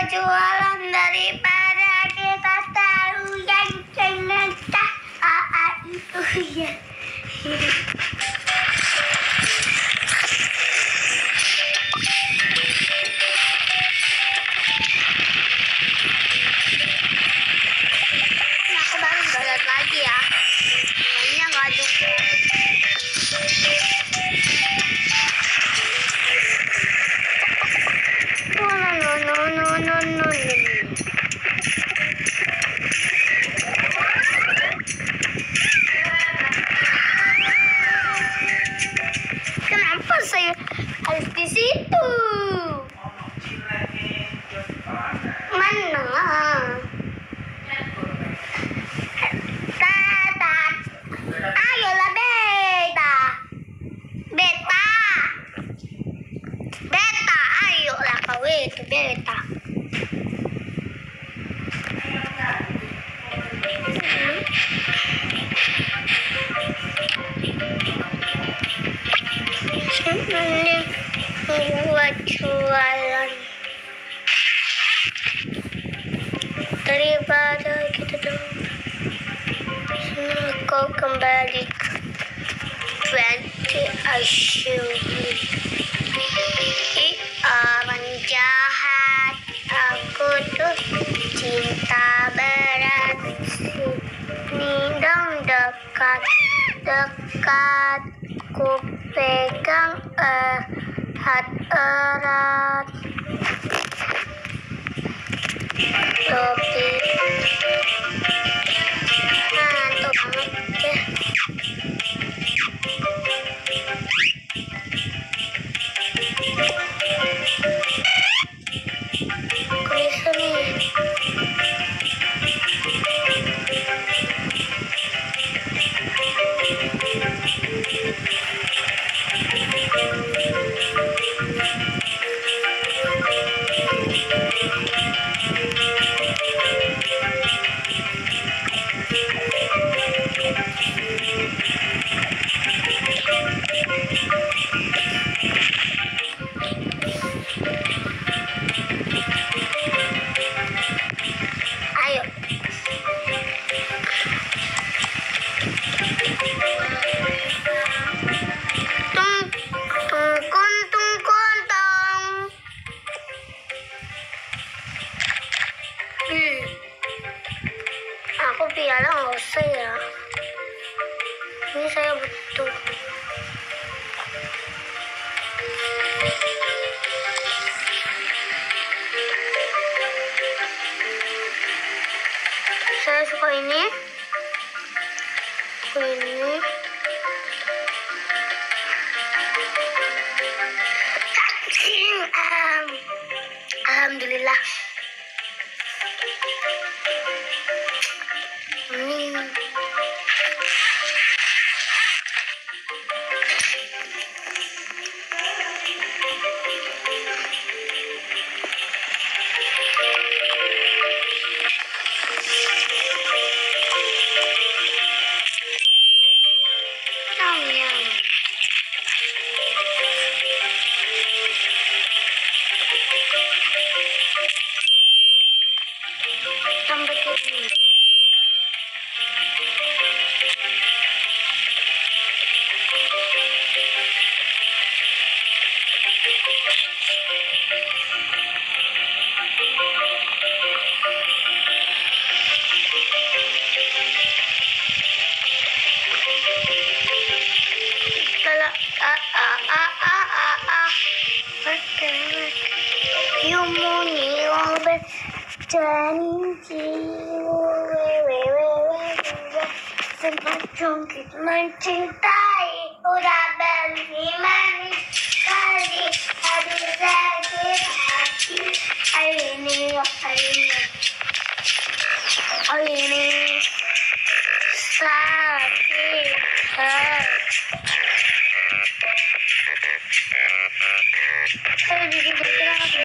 jualan daripada kita tahu yang ternyata itu ya. Aku baru balik lagi ya. Kayaknya nggak ada. No. Kenapa saya harus di situ? Mana? Tatat. Ayolah beta. Beta, ayolah kau itu beta. Buat jualan daripada kita dong. Kau kembali ke 20 Asyuri. Orang jahat, aku tuh cinta berat. Sini dong dekat, ku pegang erat. Tapi ngantuk banget ya. Aku bisa nih. Ayo. Tungkun tong. Aku piala nggak usah ya. Ini saya butuh. Saya suka ini. Alhamdulillah. Sampai ke sini. Janji semacam kita mencintai udah berlima kali aduh sakit hati ini sakit hati.